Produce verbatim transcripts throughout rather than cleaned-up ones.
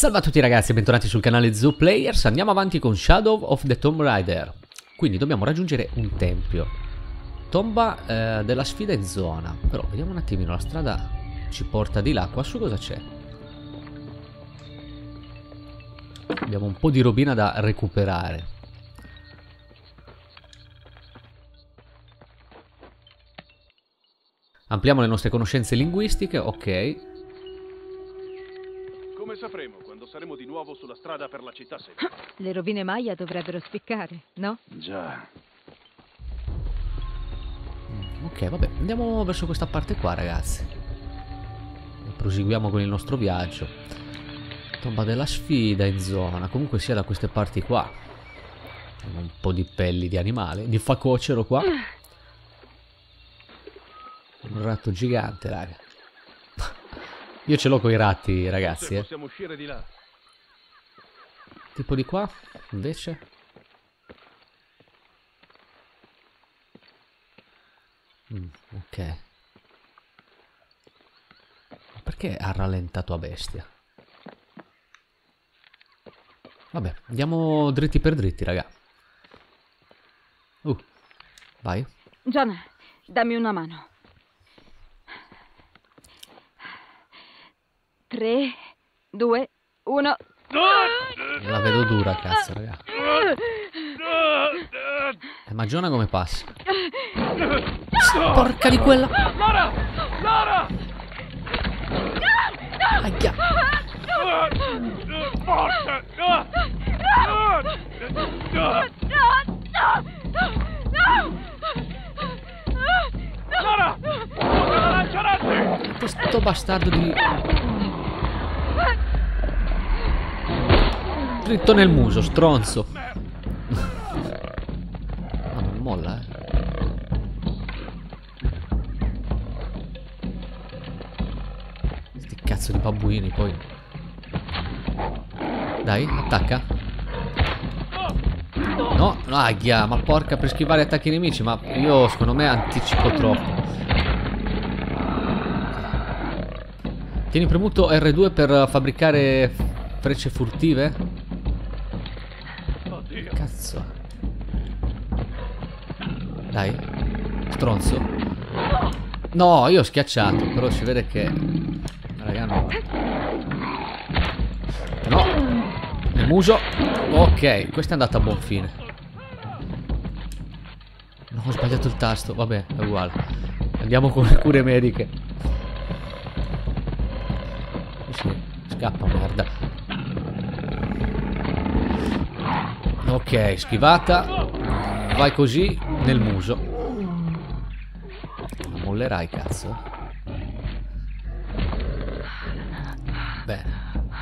Salve a tutti ragazzi e bentornati sul canale Zooplayers. Andiamo avanti con Shadow of the Tomb Raider. Quindi dobbiamo raggiungere un tempio. Tomba eh, della sfida in zona. Però vediamo un attimino, la strada ci porta di là. Qua su cosa c'è? Abbiamo un po' di robina da recuperare. Ampliamo le nostre conoscenze linguistiche, ok. Come sapremo quando saremo di nuovo sulla strada per la città secca? Le rovine Maya dovrebbero spiccare, no? Già. Ok, vabbè, andiamo verso questa parte qua, ragazzi. E proseguiamo con il nostro viaggio. Tomba della sfida in zona. Comunque sia da queste parti qua. Abbiamo un po' di pelli di animale. Di facocero qua. Un ratto gigante, raga. Io ce l'ho con i ratti, ragazzi, eh. Possiamo uscire di là. Tipo di qua, invece. Mm, ok. Perché ha rallentato a bestia? Vabbè, andiamo dritti per dritti, raga. Uh, vai. John, dammi una mano. tre, due, uno. La vedo dura, cazzo, raga. Eh, ma Giona come passa? Porca di quella! Lara! Lara! Aia! Forza! Lara! Una lanciarazzi! Questo bastardo di... Dritto nel muso, stronzo. Ma non molla, eh. Sti cazzo di babbuini, poi. Dai, attacca. No, no, aghia, ma porca, per schivare attacchi nemici. Ma io, secondo me, anticipo troppo. Tieni premuto R due per fabbricare frecce furtive? Cazzo. Dai. Stronzo. No, io ho schiacciato. Però si vede che... Raga, no. No. Nel muso. Ok, questa è andata a buon fine. No, ho sbagliato il tasto. Vabbè, è uguale. Andiamo con le cure mediche. Sì, scappa, merda. Ok, schivata. Vai così nel muso. Mollerai, cazzo. Bene.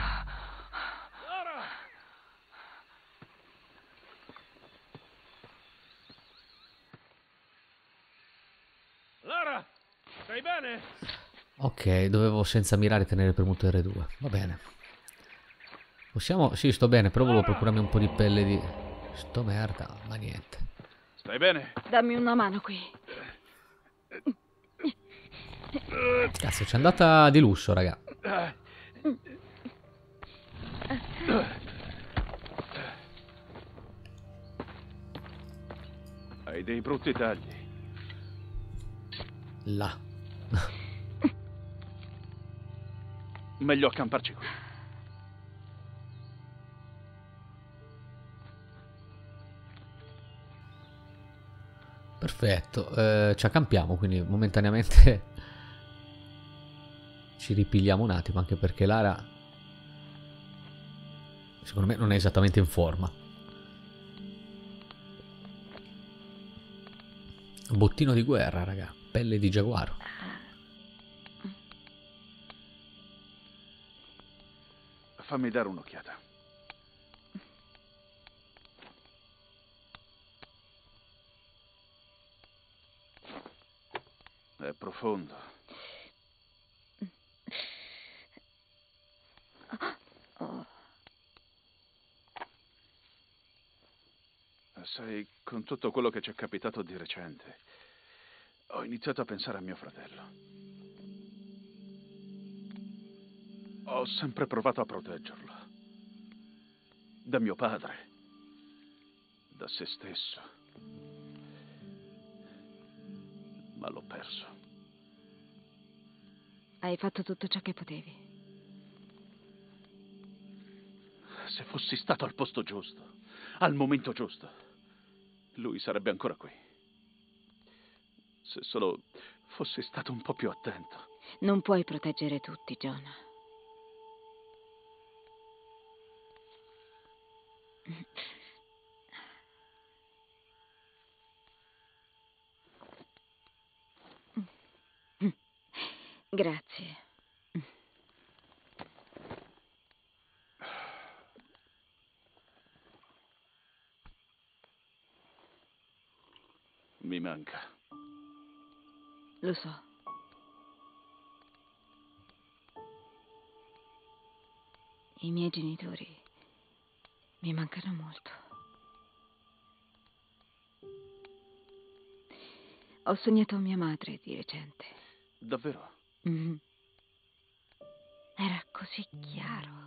Lara! Stai bene? Ok, dovevo senza mirare tenere premuto R due. Va bene. Possiamo... Sì, sto bene, però volevo procurarmi un po' di pelle di... Sto merda, ma niente. Stai bene? Dammi una mano qui. Cazzo, c'è andata di lusso, raga. Hai dei brutti tagli. Là. Meglio accamparci qui. Perfetto, eh, ci accampiamo, quindi momentaneamente ci ripigliamo un attimo, anche perché Lara secondo me non è esattamente in forma. Bottino di guerra, raga, pelle di giaguaro. Fammi dare un'occhiata. È profondo. Sai, con tutto quello che ci è capitato di recente, ho iniziato a pensare a mio fratello. Ho sempre provato a proteggerlo. da mio padre, da se stesso. Ma l'ho perso. Hai fatto tutto ciò che potevi. Se fossi stato al posto giusto, al momento giusto, lui sarebbe ancora qui. Se solo fossi stato un po' più attento. Non puoi proteggere tutti, Jonah. Grazie. Mi manca. Lo so. I miei genitori mi mancano molto. Ho sognato mia madre di recente. Davvero? Mm. Era così chiaro.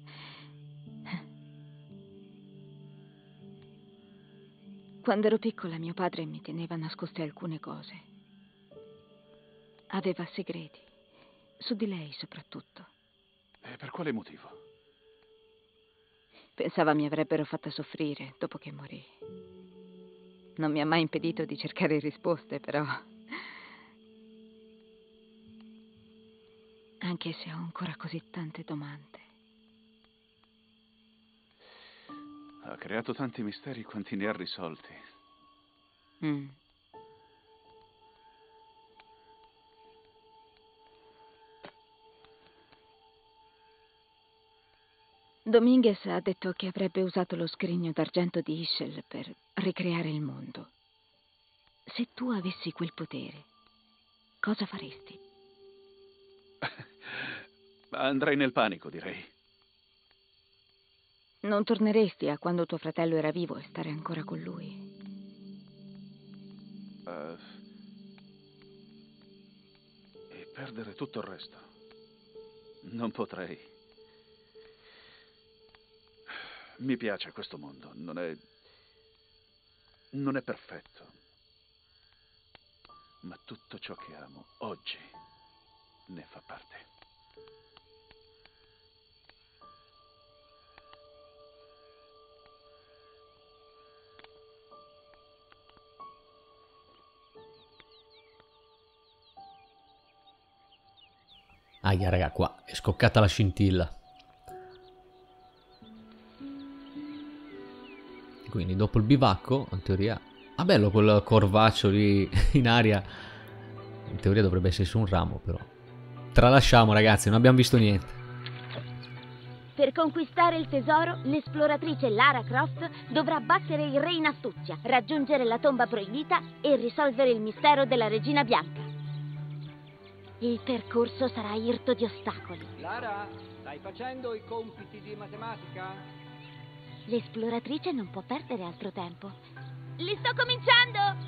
Quando ero piccola mio padre mi teneva nascoste alcune cose. Aveva segreti, su di lei soprattutto. E per quale motivo? Pensava mi avrebbero fatta soffrire dopo che morì. Non mi ha mai impedito di cercare risposte, però... Anche se ho ancora così tante domande. Ha creato tanti misteri quanti ne ha risolti. Mm. Dominguez ha detto che avrebbe usato lo scrigno d'argento di Ischel per ricreare il mondo. Se tu avessi quel potere, cosa faresti? Andrei nel panico, direi. Non torneresti a quando tuo fratello era vivo e stare ancora con lui? Uh, e perdere tutto il resto. Non potrei. Mi piace questo mondo. Non è... non è perfetto. Ma tutto ciò che amo oggi ne fa parte. Aia, raga, qua è scoccata la scintilla. Quindi dopo il bivacco, in teoria... Ah, bello quel corvaccio lì in aria. In teoria dovrebbe esserci un ramo, però. Tralasciamo, ragazzi, non abbiamo visto niente. Per conquistare il tesoro, l'esploratrice Lara Croft dovrà battere il re in astuzia, raggiungere la tomba proibita e risolvere il mistero della regina bianca. Il percorso sarà irto di ostacoli. Lara, stai facendo i compiti di matematica? L'esploratrice non può perdere altro tempo. Li sto cominciando!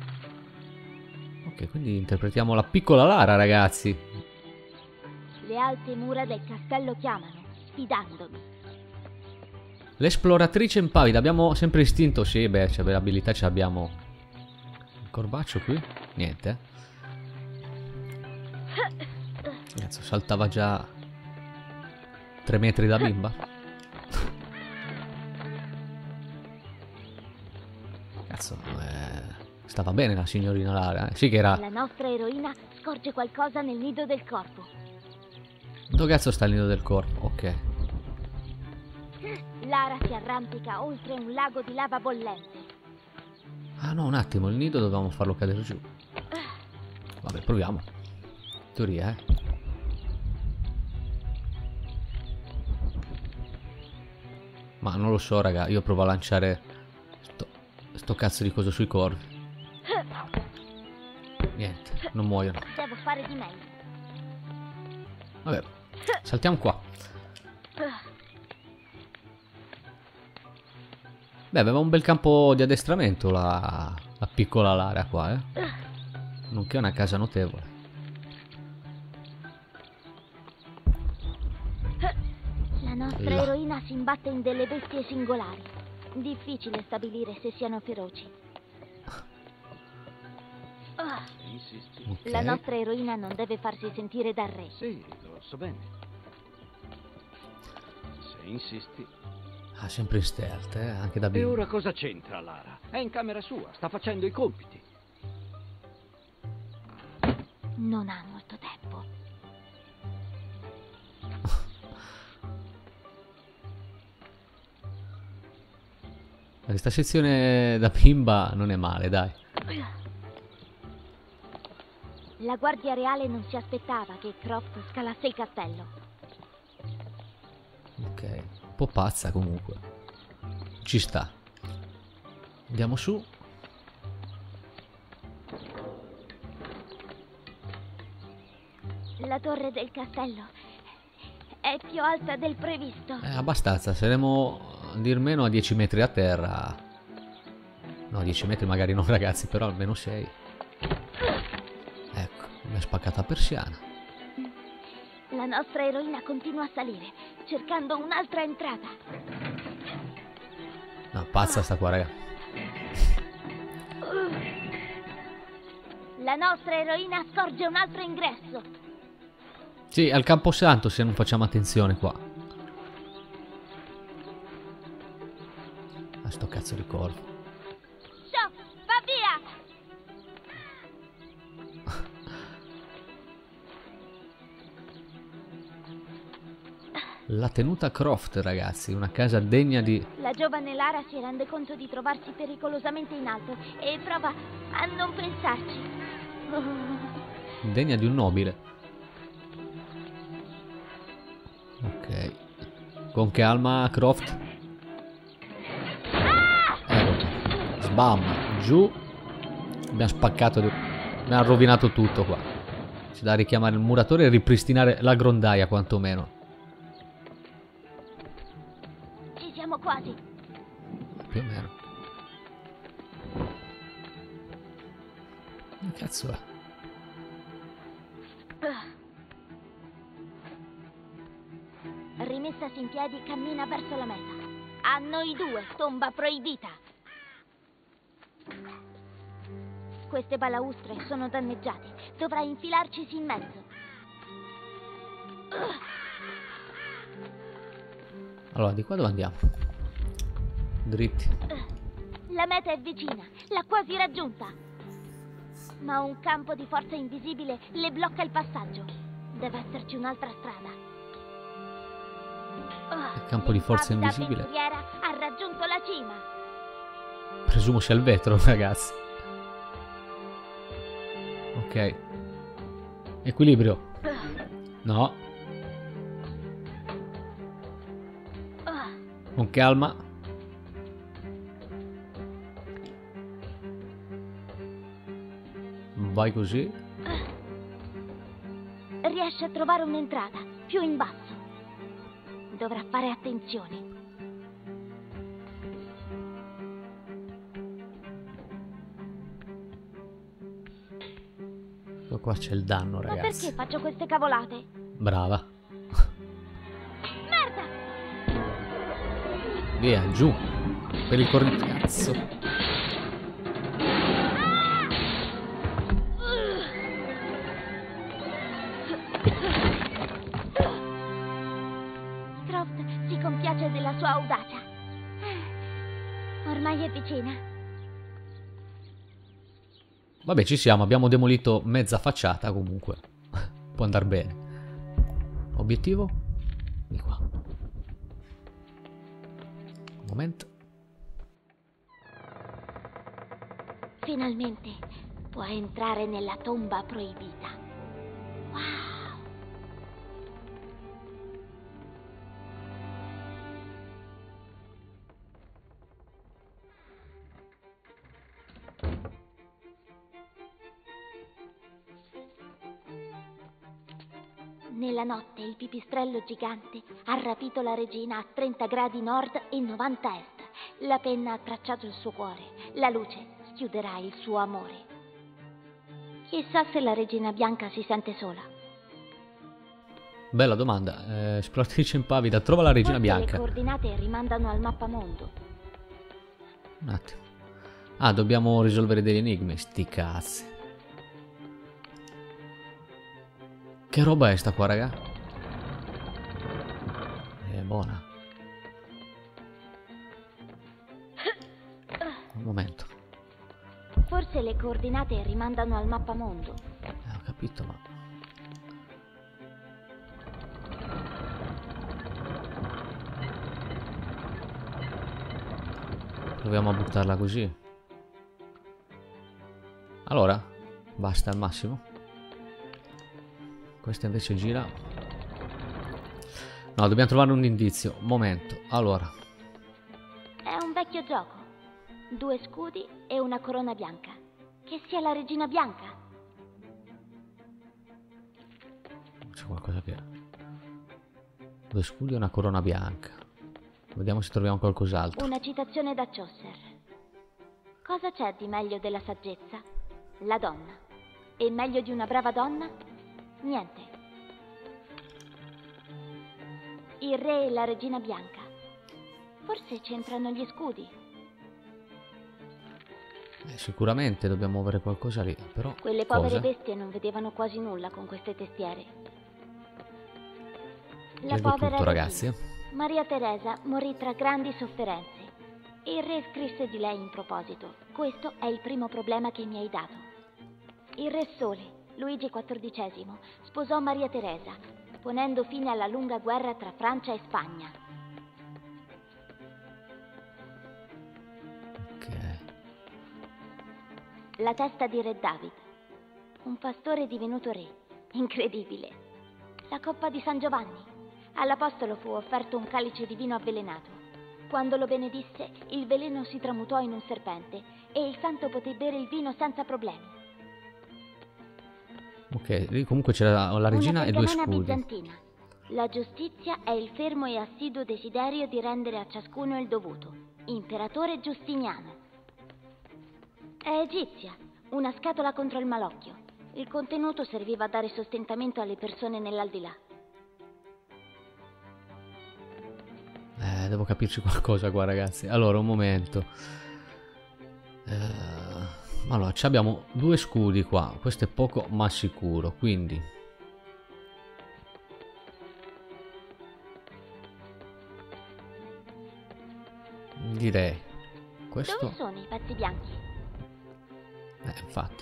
Ok, quindi interpretiamo la piccola Lara, ragazzi. Le alte mura del castello chiamano, sfidandomi. L'esploratrice impavida, abbiamo sempre istinto, sì, beh, cioè, l'abilità ce l'abbiamo. Il corvaccio qui? Niente, eh. Cazzo, saltava già tre metri da bimba. Cazzo, eh, stava bene la signorina Lara, eh. Sì che era... La nostra eroina scorge qualcosa nel nido del corpo. Dove cazzo sta il nido del corpo? Ok. Lara si arrampica oltre un lago di lava bollente. Ah no, un attimo, il nido dovevamo farlo cadere giù. Vabbè, proviamo. In teoria, eh. Ma non lo so, raga, io provo a lanciare sto, sto cazzo di coso sui corvi. Niente, non muoiono. Devo fare di meglio. Vabbè, saltiamo qua. Beh, aveva un bel campo di addestramento la, la piccola Lara qua, eh. Nonché una casa notevole. La nostra Là. eroina si imbatte in delle bestie singolari. Difficile stabilire se siano feroci. Ah, Insisti. Ok. la nostra eroina non deve farsi sentire dal re. Sì, lo so bene. Se insisti. Ah, sempre in stealth, eh? Anche da E bimbo. ora cosa c'entra Lara? È in camera sua, sta facendo i compiti. Non ha molto tempo. Questa sezione da bimba non è male, dai. La guardia reale non si aspettava che Croft scalasse il castello. Ok. Un po' pazza comunque. Ci sta. Andiamo su. La torre del castello è più alta del previsto. Eh, abbastanza. Saremo a dir meno a dieci metri a terra. No, dieci metri magari no, ragazzi, però almeno sei. Ecco, mi ha spaccato la persiana. La nostra eroina continua a salire, cercando un'altra entrata. No, pazza sta qua, raga. La nostra eroina scorge un altro ingresso. Sì, al Camposanto se non facciamo attenzione qua. A sto cazzo di corvo. Show, va via! La tenuta Croft, ragazzi, una casa degna di... La giovane Lara si rende conto di trovarsi pericolosamente in alto e prova a non pensarci. degna di un nobile. Ok. Con calma, Croft. Ecco. Sbam, giù. Abbiamo spaccato, di... abbiamo rovinato tutto qua. C'è da richiamare il muratore e ripristinare la grondaia quantomeno. Ci siamo quasi. Più o meno. Che cazzo è? Rimessasi in piedi, cammina verso la meta. A noi due, tomba proibita. Queste balaustre sono danneggiate. Dovrai infilarcisi in mezzo. Allora, di qua dove andiamo? Dritti. La meta è vicina, l'ha quasi raggiunta. Ma un campo di forza invisibile le blocca il passaggio. Deve esserci un'altra strada. Il campo di forza L'impavida invisibile. avventuriera ha raggiunto la cima. Presumo sia il vetro, ragazzi. Ok. Equilibrio. No. Con calma. Vai così. Riesce a trovare un'entrata, più in basso. Dovrà fare attenzione. Ecco qua c'è il danno, Ma ragazzi. perché faccio queste cavolate? Brava. Merda! Via, giù. Per il corricazzo. Croft si compiace della sua audacia. Ormai è vicina. Vabbè, ci siamo. Abbiamo demolito mezza facciata comunque. Può andare bene. Obiettivo? Di qua. Un momento. Finalmente puoi entrare nella tomba proibita. Wow! Nella notte il pipistrello gigante ha rapito la regina a trenta gradi nord e novanta est. La penna ha tracciato il suo cuore. La luce schiuderà il suo amore. Chissà se la regina bianca si sente sola. Bella domanda. Eh, esploratrice impavida, trova la regina Forse bianca. le coordinate rimandano al mappamondo. Un attimo. Ah, dobbiamo risolvere degli enigmi. Sti cazzi. Che roba è sta qua, raga? È buona. Un momento. Forse le coordinate rimandano al mappamondo. Eh, ho capito, ma... proviamo a buttarla così. Allora, basta al massimo. Questa invece gira. No, dobbiamo trovare un indizio. Momento. Allora. È un vecchio gioco. Due scudi e una corona bianca. Che sia la regina bianca. C'è qualcosa che... due scudi e una corona bianca. Vediamo se troviamo qualcos'altro. Una citazione da Chaucer. Cosa c'è di meglio della saggezza? La donna. E meglio di una brava donna? Niente. Il re e la regina bianca. Forse c'entrano gli scudi. Eh, sicuramente dobbiamo avere qualcosa lì, però... Quelle povere cosa? bestie non vedevano quasi nulla con queste testiere. La Leggo povera tutto, regina, ragazzi. Maria Teresa, morì tra grandi sofferenze. Il re scrisse di lei in proposito: questo è il primo problema che mi hai dato. Il re Sole, Luigi quattordicesimo, sposò Maria Teresa, ponendo fine alla lunga guerra tra Francia e Spagna. Ok. La testa di re David, un pastore divenuto re. Incredibile. La coppa di San Giovanni. All'apostolo fu offerto un calice di vino avvelenato. Quando lo benedisse, il veleno si tramutò in un serpente e il santo poté bere il vino senza problemi. Ok, lì comunque c'era la regina e due Una scudi. bizantina. La giustizia è il fermo e assiduo desiderio di rendere a ciascuno il dovuto. Imperatore Giustiniano. È egizia, una scatola contro il malocchio. Il contenuto serviva a dare sostentamento alle persone nell'aldilà. Eh, devo capirci qualcosa qua, ragazzi. Allora, un momento. Eh, allora, ci abbiamo due scudi qua. Questo è poco ma sicuro, quindi... direi questo... Dove sono i pezzi bianchi? Eh, infatti.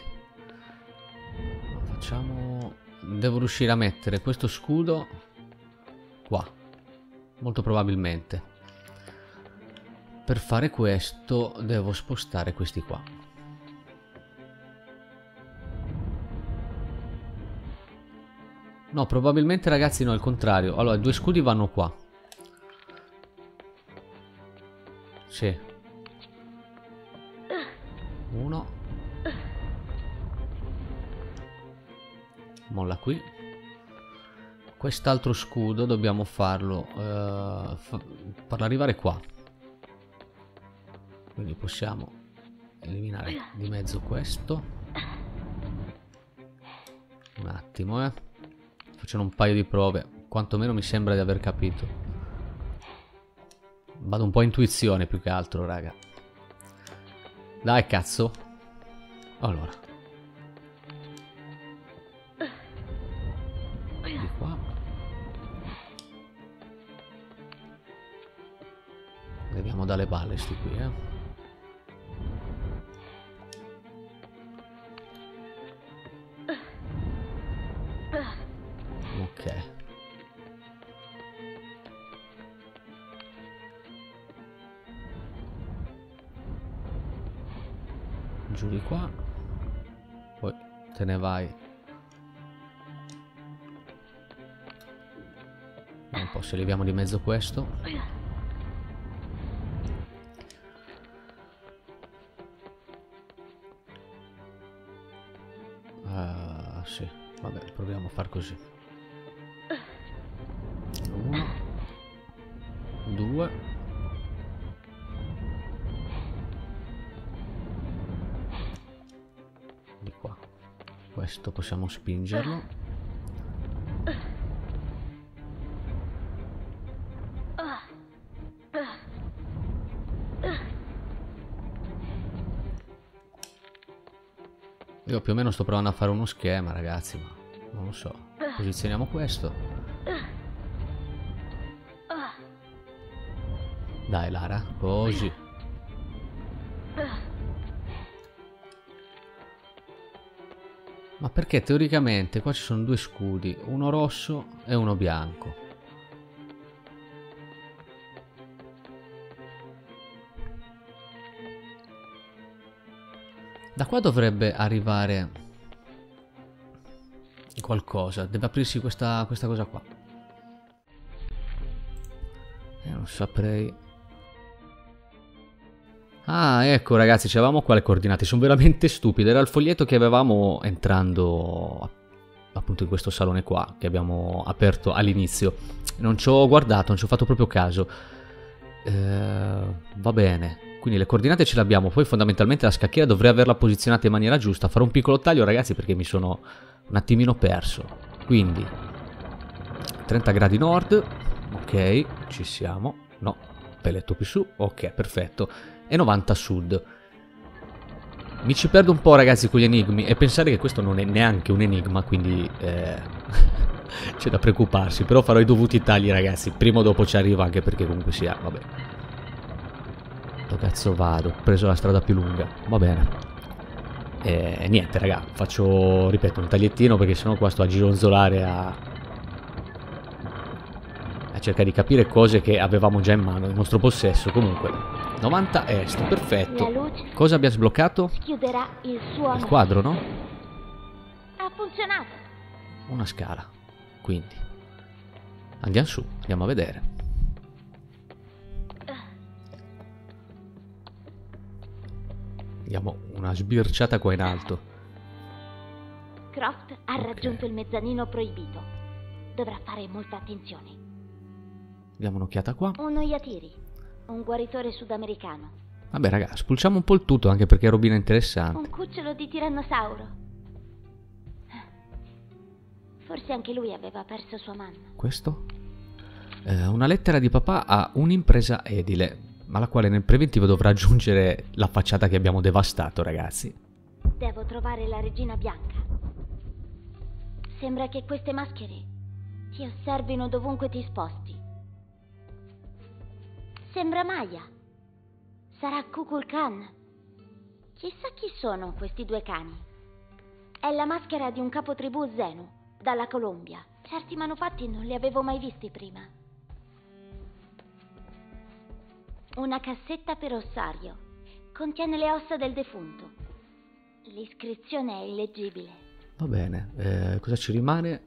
Facciamo... devo riuscire a mettere questo scudo qua. Molto probabilmente. Per fare questo devo spostare questi qua. No, probabilmente, ragazzi, no, è il contrario. Allora, i due scudi vanno qua. Sì. Uno. Molla qui. Quest'altro scudo dobbiamo farlo uh, fa farlo arrivare qua. Quindi possiamo eliminare di mezzo questo. Un attimo, eh. Facciamo un paio di prove. Quantomeno mi sembra di aver capito. Vado un po' a intuizione più che altro, raga. Dai, cazzo. Allora. Di qua. Leviamo dalle balle sti qui, eh. Ok. Giù di qua. Poi te ne vai. Un po' se leviamo di mezzo questo. Uh, sì, vabbè, proviamo a far così. Uno, due. Di qua. Questo possiamo spingerlo. Io più o meno sto provando a fare uno schema, ragazzi, ma non lo so. Posizioniamo questo. Dai, Lara, così. Ma perché teoricamente qua ci sono due scudi, uno rosso e uno bianco. Da qua dovrebbe arrivare qualcosa, deve aprirsi questa, questa cosa qua. Eh, non saprei. Ah, ecco ragazzi, c'avevamo qua le coordinate, sono veramente stupide, era il foglietto che avevamo entrando appunto in questo salone qua, che abbiamo aperto all'inizio. Non ci ho guardato, non ci ho fatto proprio caso. Eh, va bene. Quindi le coordinate ce le abbiamo, poi fondamentalmente la scacchiera dovrei averla posizionata in maniera giusta. Farò un piccolo taglio ragazzi perché mi sono un attimino perso. Quindi trenta gradi nord, ok, ci siamo. No, pelletto più su, ok, perfetto. E novanta sud. Mi ci perdo un po' ragazzi con gli enigmi e pensare che questo non è neanche un enigma, quindi eh, c'è da preoccuparsi. Però farò i dovuti tagli ragazzi, prima o dopo ci arriva, anche perché comunque sia, vabbè. Dove cazzo vado? Ho preso la strada più lunga. Va bene. E niente, raga. Faccio, ripeto, un tagliettino perché sennò qua sto a gironzolare a... a cercare di capire cose che avevamo già in mano, in nostro possesso. Comunque, novanta est, perfetto. Cosa abbiamo sbloccato? Chiuderà il suo Il quadro, no? Ha funzionato. Una scala. Quindi andiamo su, andiamo a vedere. Diamo una sbirciata qua in alto. Croft ha Ok. raggiunto il mezzanino proibito. Dovrà fare molta attenzione. Diamo un'occhiata qua. Uno Yatiri, un guaritore sudamericano. Vabbè raga, spulciamo un po' il tutto anche perché è robina interessante. Un cucciolo di tirannosauro. Forse anche lui aveva perso sua mamma. Questo? Eh, una lettera di papà a un'impresa edile, ma la quale nel preventivo dovrà aggiungere la facciata che abbiamo devastato, ragazzi. Devo trovare la regina bianca. Sembra che queste maschere ti osservino dovunque ti sposti. Sembra Maya. Sarà Kukulkan. Chissà chi sono questi due cani. È la maschera di un capotribù Zenu, dalla Colombia. Certi manufatti non li avevo mai visti prima. Una cassetta per ossario. Contiene le ossa del defunto. L'iscrizione è illeggibile. Va bene, eh, cosa ci rimane?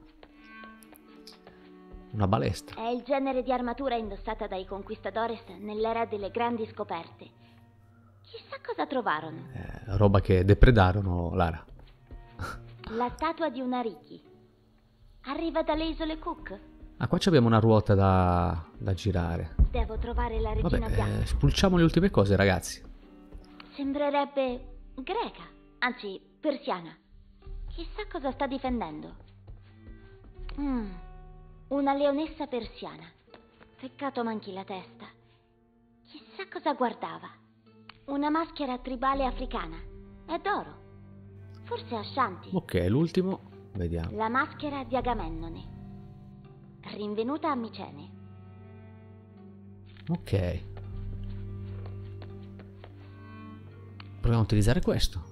Una balestra. È il genere di armatura indossata dai conquistadores nell'era delle grandi scoperte. Chissà cosa trovarono. Eh, roba che depredarono, Lara. La statua di una Riki. Arriva dalle isole Cook. Ah, qua abbiamo una ruota da, da girare. Devo trovare la regina Vabbè, bianca. eh, spulciamo le ultime cose, ragazzi. Sembrerebbe greca, anzi persiana. Chissà cosa sta difendendo. Mm, una leonessa persiana. Peccato manchi la testa. Chissà cosa guardava. Una maschera tribale africana. È d'oro. Forse Ashanti. Ok, l'ultimo. Vediamo. La maschera di Agamennone. Rinvenuta a Micene. Ok. Proviamo a utilizzare questo.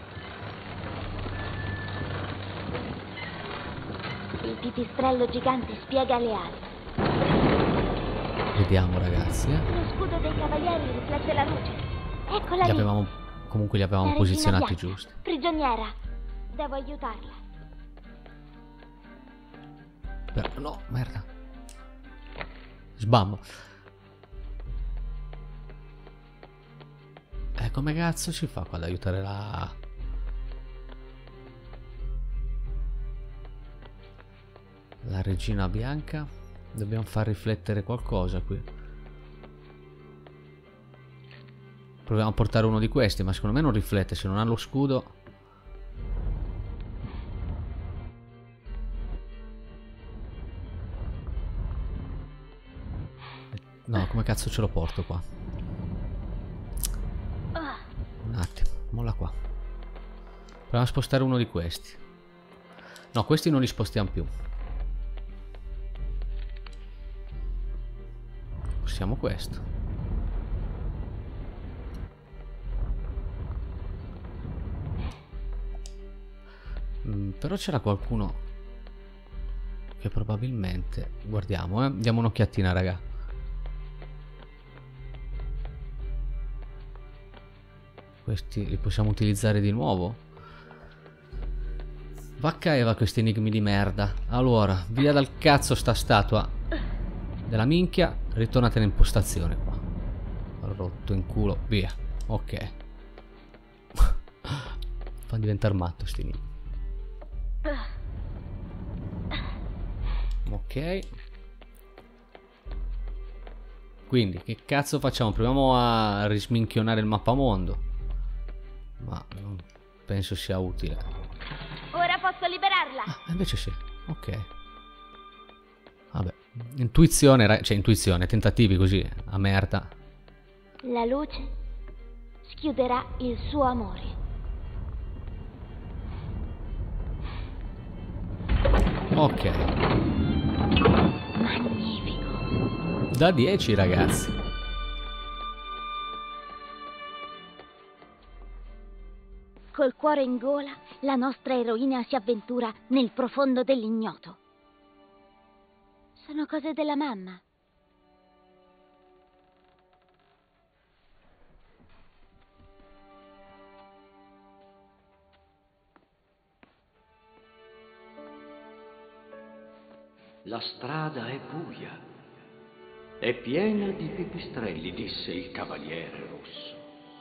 Il pipistrello gigante spiega le ali. Vediamo, ragazzi. Eh. Lo scudo dei cavalieri riflette la luce. Eccola Li lì. avevamo, comunque li avevamo La regina posizionati bianca, giusti. Prigioniera. Devo aiutarla. Però, no, merda. Sbam. Eh, come cazzo si fa qua ad aiutare la... La regina bianca? Dobbiamo far riflettere qualcosa qui. Proviamo a portare uno di questi, ma secondo me non riflette, se non ha lo scudo. No, come cazzo ce lo porto qua? Un attimo, molla qua. Proviamo a spostare uno di questi. No, questi non li spostiamo più. Possiamo questo. Mm, però c'era qualcuno che probabilmente... Guardiamo, eh. Diamo un'occhiatina, raga. Questi li possiamo utilizzare di nuovo? Vacca Eva, questi enigmi di merda. Allora, via dal cazzo sta statua della minchia. Ritornate in impostazione qua. Rotto in culo, via. Ok. Fa diventare matto sti enigmi. Ok. Quindi, che cazzo facciamo? Proviamo a risminchionare il mappamondo. Ma non penso sia utile. Ora posso liberarla. Ah, invece sì. Ok. Vabbè. Intuizione, cioè intuizione, tentativi così, a merda. La luce schiuderà il suo amore. Ok. Magnifico. Da dieci, ragazzi. Col cuore in gola, la nostra eroina si avventura nel profondo dell'ignoto. Sono cose della mamma. La strada è buia, è piena di pipistrelli, disse il cavaliere rosso.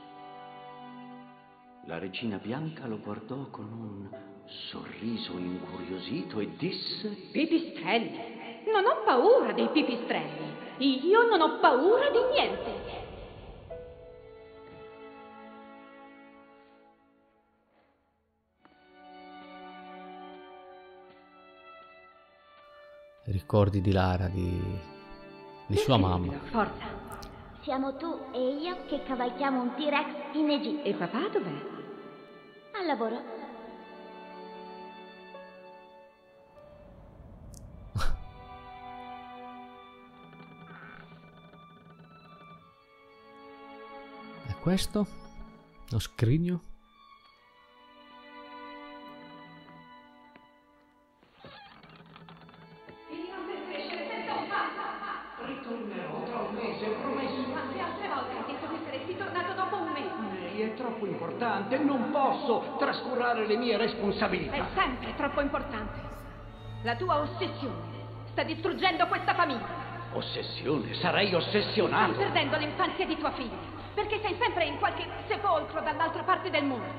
La regina bianca lo guardò con un sorriso incuriosito e disse: Pipistrelli? Non ho paura dei pipistrelli. Io non ho paura di niente. Ricordi di Lara, di, di sua mamma. Forza. Siamo tu e io che cavalchiamo un T-Rex in Egitto. E papà dov'è? Al lavoro. E questo? Lo scrigno? Ritornerò tra un mese, promesso. Ma le altre volte hai detto che saresti tornato dopo un mese. Lei è troppo importante, non posso trascurare le mie responsabilità. È sempre troppo importante. La tua ossessione sta distruggendo questa famiglia. Ossessione? Sarei Stai ossessionato. perdendo l'infanzia di tua figlia, perché sei sempre in qualche sepolcro dall'altra parte del mondo.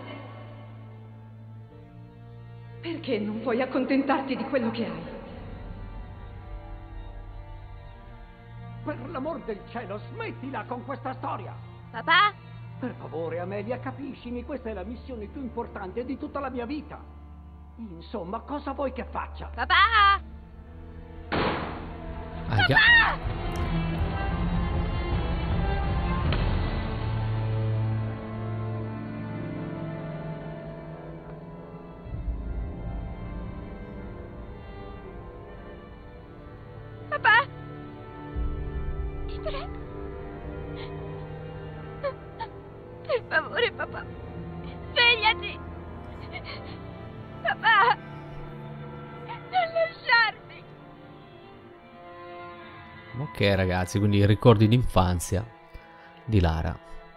Perché non puoi accontentarti di quello che hai? Per l'amor del cielo, smettila con questa storia. Papà? Per favore, Amelia, capiscimi, questa è la missione più importante di tutta la mia vita. Insomma, cosa vuoi che faccia? Papà? Aia. Papà? Ti prego. Per favore, papà. Svegliati. Papà. Non lasciarmi. Ok, ragazzi, quindi i ricordi d'infanzia di Lara.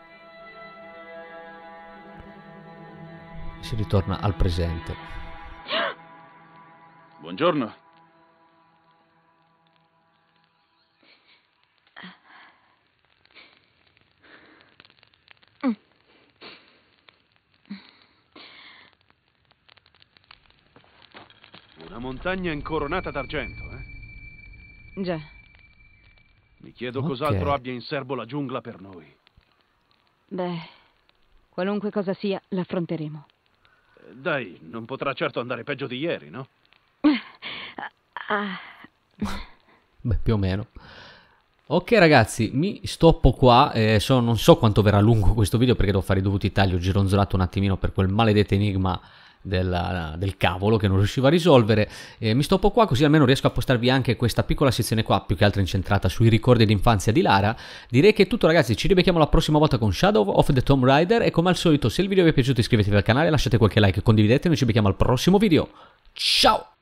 Si ritorna al presente. Buongiorno. Una montagna incoronata d'argento, eh? Già. Mi chiedo Ok. cos'altro abbia in serbo la giungla per noi. Beh, qualunque cosa sia, l'affronteremo. Eh, Dai, non potrà certo andare peggio di ieri, no? Ah, Beh, più o meno. Ok ragazzi, mi stoppo qua, eh, so, non so quanto verrà lungo questo video perché devo fare i dovuti tagli, ho gironzolato un attimino per quel maledetto enigma del, del cavolo che non riuscivo a risolvere. Eh, mi stoppo qua così almeno riesco a postarvi anche questa piccola sezione qua, più che altro incentrata sui ricordi d'infanzia di Lara. Direi che è tutto ragazzi, ci ribecchiamo la prossima volta con Shadow of the Tomb Raider e come al solito se il video vi è piaciuto iscrivetevi al canale, lasciate qualche like e condividete, noi ci becchiamo al prossimo video. Ciao!